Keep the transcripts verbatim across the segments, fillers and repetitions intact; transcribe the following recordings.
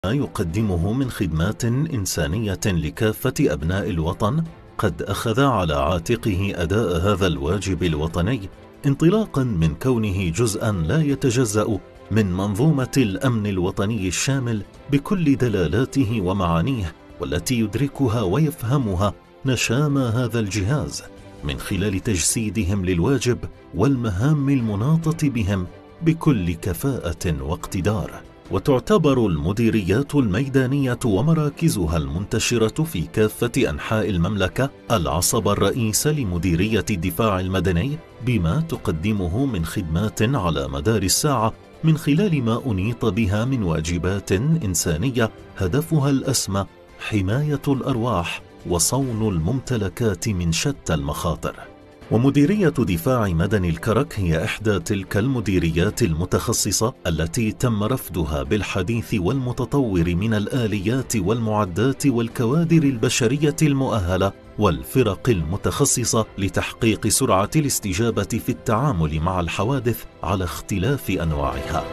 ما يقدمه من خدمات إنسانية لكافة أبناء الوطن، قد أخذ على عاتقه أداء هذا الواجب الوطني انطلاقا من كونه جزءا لا يتجزأ من منظومة الأمن الوطني الشامل بكل دلالاته ومعانيه، والتي يدركها ويفهمها نشام هذا الجهاز من خلال تجسيدهم للواجب والمهام المناطة بهم بكل كفاءة واقتدار. وتعتبر المديريات الميدانية ومراكزها المنتشرة في كافة أنحاء المملكة العصب الرئيس لمديرية الدفاع المدني بما تقدمه من خدمات على مدار الساعة من خلال ما أنيط بها من واجبات إنسانية هدفها الأسمى حماية الأرواح وصون الممتلكات من شتى المخاطر. ومديرية دفاع مدني الكرك هي إحدى تلك المديريات المتخصصة التي تم رفدها بالحديث والمتطور من الآليات والمعدات والكوادر البشرية المؤهلة والفرق المتخصصة لتحقيق سرعة الاستجابة في التعامل مع الحوادث على اختلاف أنواعها.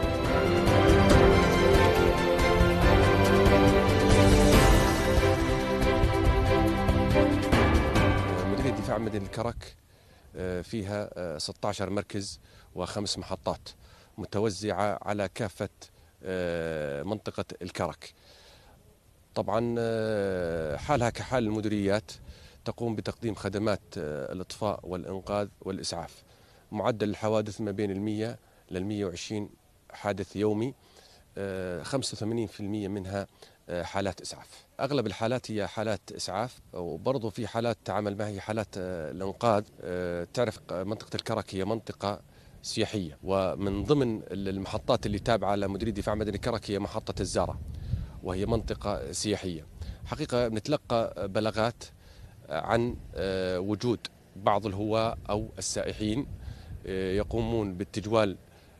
مديرية دفاع مدني الكرك فيها ستة عشر مركز وخمس محطات متوزعة على كافة منطقة الكرك. طبعا حالها كحال المديريات تقوم بتقديم خدمات الإطفاء والإنقاذ والإسعاف. معدل الحوادث ما بين المية للمية وعشرين حادث يومي، خمسة وثمانين بالمئة منها حالات إسعاف. أغلب الحالات هي حالات إسعاف، وبرضه في حالات تعامل معها هي حالات الإنقاذ. تعرف منطقة الكرك هي منطقة سياحية، ومن ضمن المحطات اللي تابعة لمديرية دفاع مدني الكرك هي محطة الزارة، وهي منطقة سياحية. حقيقة نتلقى بلاغات عن وجود بعض الهواة أو السائحين يقومون بالتجوال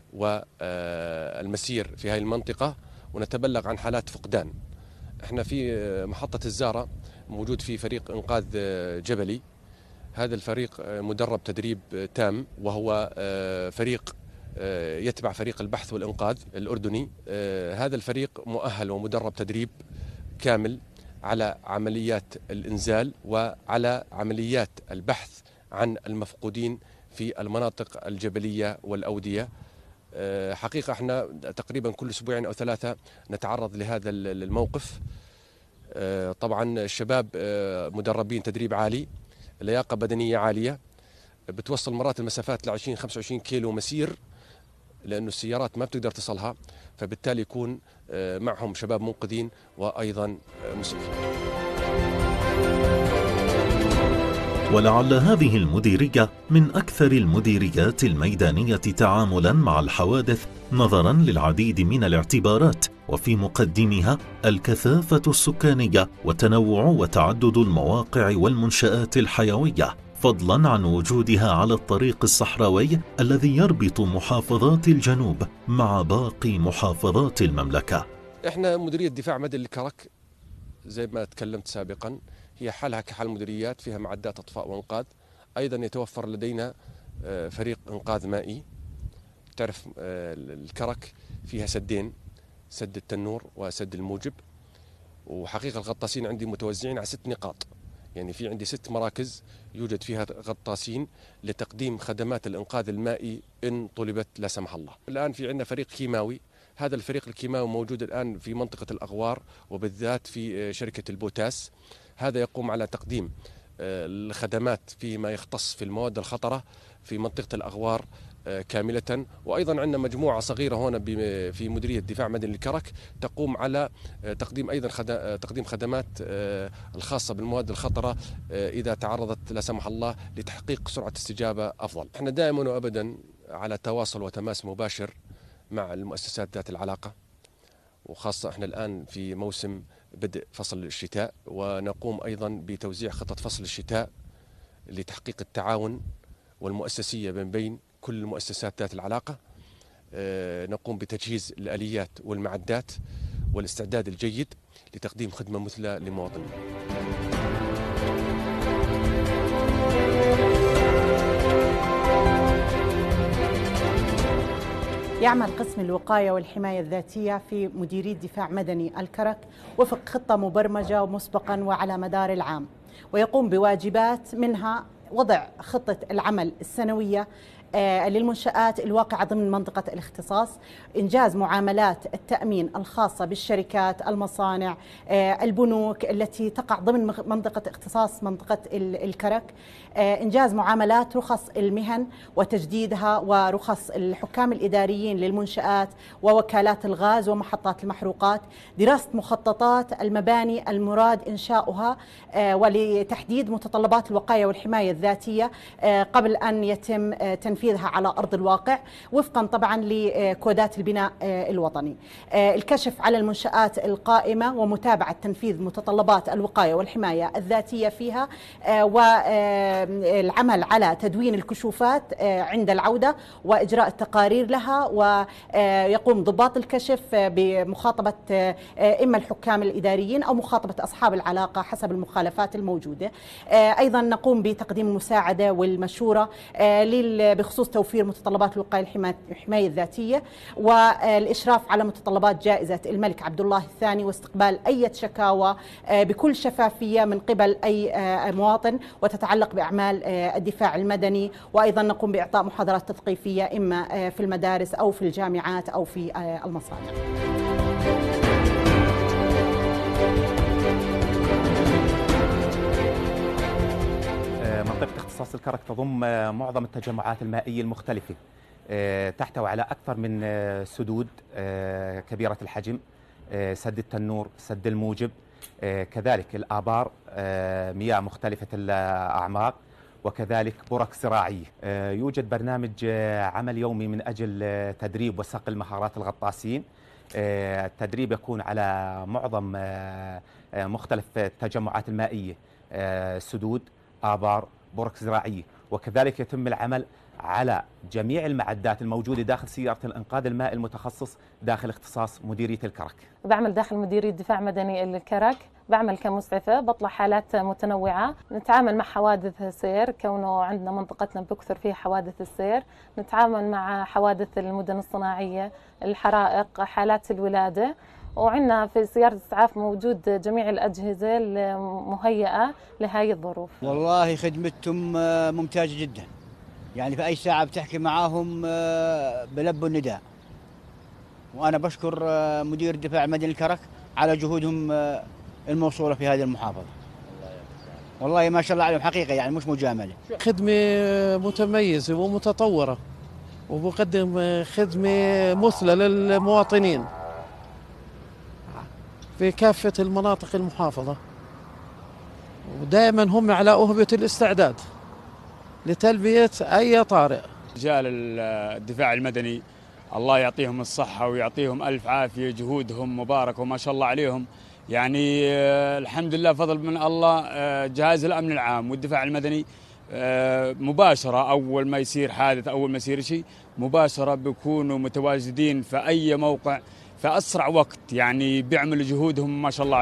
والمسير في هذه المنطقة، ونتبلغ عن حالات فقدان. احنا في محطة الزارة موجود في فريق إنقاذ جبلي. هذا الفريق مدرب تدريب تام، وهو فريق يتبع فريق البحث والإنقاذ الأردني. هذا الفريق مؤهل ومدرب تدريب كامل على عمليات الإنزال وعلى عمليات البحث عن المفقودين في المناطق الجبلية والأودية. حقيقة احنا تقريبا كل اسبوعين او ثلاثة نتعرض لهذا الموقف. طبعا الشباب مدربين تدريب عالي، لياقة بدنية عالية، بتوصل مرات المسافات ل عشرين خمسة وعشرين كيلو مسير، لأنه السيارات ما بتقدر تصلها، فبالتالي يكون معهم شباب منقذين وأيضا مسعفين. ولعل هذه المديرية من أكثر المديريات الميدانية تعاملا مع الحوادث نظرا للعديد من الاعتبارات، وفي مقدمها الكثافة السكانية وتنوع وتعدد المواقع والمنشآت الحيوية، فضلا عن وجودها على الطريق الصحراوي الذي يربط محافظات الجنوب مع باقي محافظات المملكة. احنا مديرية دفاع مدني الكرك زي ما تكلمت سابقا هي حالها كحال المديريات، فيها معدات اطفاء وانقاذ. ايضا يتوفر لدينا فريق انقاذ مائي. تعرف الكرك فيها سدين، سد التنور وسد الموجب، وحقيقة الغطاسين عندي متوزعين على ست نقاط، يعني في عندي ست مراكز يوجد فيها غطاسين لتقديم خدمات الإنقاذ المائي إن طلبت لا سمح الله. الآن في عندنا فريق كيماوي. هذا الفريق الكيماوي موجود الآن في منطقة الأغوار، وبالذات في شركة البوتاس. هذا يقوم على تقديم الخدمات فيما يختص في المواد الخطرة في منطقة الأغوار كاملة. وأيضا عندنا مجموعة صغيرة هنا في مديرية دفاع مدني الكرك تقوم على تقديم أيضا تقديم خدمات الخاصة بالمواد الخطرة إذا تعرضت لا سمح الله لتحقيق سرعة استجابة أفضل. احنا دائما وأبدا على تواصل وتماس مباشر مع المؤسسات ذات العلاقة، وخاصة احنا الآن في موسم بدء فصل الشتاء، ونقوم أيضا بتوزيع خطط فصل الشتاء لتحقيق التعاون والمؤسسية من بين كل المؤسسات ذات العلاقة. نقوم بتجهيز الآليات والمعدات والاستعداد الجيد لتقديم خدمة مثلى لمواطنين. يعمل قسم الوقاية والحماية الذاتية في مديرية دفاع مدني الكرك وفق خطة مبرمجة مسبقا وعلى مدار العام، ويقوم بواجبات منها وضع خطة العمل السنوية للمنشآت الواقعة ضمن منطقة الاختصاص، إنجاز معاملات التأمين الخاصة بالشركات، المصانع، البنوك التي تقع ضمن منطقة اختصاص منطقة الكرك، إنجاز معاملات رخص المهن وتجديدها ورخص الحكام الإداريين للمنشآت ووكالات الغاز ومحطات المحروقات، دراسة مخططات المباني المراد إنشاؤها ولتحديد متطلبات الوقاية والحماية الذاتية قبل أن يتم تنفيذها على أرض الواقع وفقا طبعا لكودات البناء الوطني، الكشف على المنشآت القائمة ومتابعة تنفيذ متطلبات الوقاية والحماية الذاتية فيها، والعمل على تدوين الكشوفات عند العودة وإجراء التقارير لها، ويقوم ضباط الكشف بمخاطبة إما الحكام الإداريين أو مخاطبة أصحاب العلاقة حسب المخالفات الموجودة. أيضا نقوم بتقديم المساعدة والمشورة بخصوص توفير متطلبات الوقاية والحماية الذاتية، والإشراف على متطلبات جائزة الملك عبد الله الثاني، واستقبال أي شكاوى بكل شفافية من قبل أي مواطن وتتعلق بأعمال الدفاع المدني. وأيضا نقوم بإعطاء محاضرات تثقيفية إما في المدارس أو في الجامعات أو في المصانع. منطقة اختصاص الكرك تضم معظم التجمعات المائية المختلفة، تحتوي على أكثر من سدود كبيرة الحجم، سد التنور، سد الموجب، كذلك الآبار مياه مختلفة الأعماق، وكذلك برك زراعية. يوجد برنامج عمل يومي من أجل تدريب وصقل المهارات الغطاسين. التدريب يكون على معظم مختلف التجمعات المائية، سدود، آبار، برك زراعية، وكذلك يتم العمل على جميع المعدات الموجودة داخل سيارة الإنقاذ المائي المتخصص داخل اختصاص مديرية الكرك. بعمل داخل مديرية دفاع مدني الكرك، بعمل كمسعفة، بطلع حالات متنوعة، نتعامل مع حوادث السير كونه عندنا منطقتنا بكثر فيها حوادث السير، نتعامل مع حوادث المدن الصناعية، الحرائق، حالات الولادة، وعندنا في سيارة الإسعاف موجود جميع الأجهزة المهيئة لهذه الظروف. والله خدمتهم ممتازة جدا، يعني في أي ساعة بتحكي معاهم بلبوا النداء، وأنا بشكر مدير الدفاع المدني الكرك على جهودهم الموصولة في هذه المحافظة. والله ما شاء الله عليهم حقيقة، يعني مش مجاملة. خدمة متميزة ومتطورة وبقدم خدمة مثلى للمواطنين في كافة المناطق المحافظة، ودائما هم على أهبة الاستعداد لتلبية أي طارئ. رجال الدفاع المدني الله يعطيهم الصحة ويعطيهم ألف عافية، جهودهم مبارك وما شاء الله عليهم، يعني الحمد لله فضل من الله. جهاز الأمن العام والدفاع المدني مباشرة أول ما يصير حادث، أول ما يصير شيء مباشرة بيكونوا متواجدين في أي موقع في أسرع وقت، يعني بيعملوا جهودهم ما شاء الله.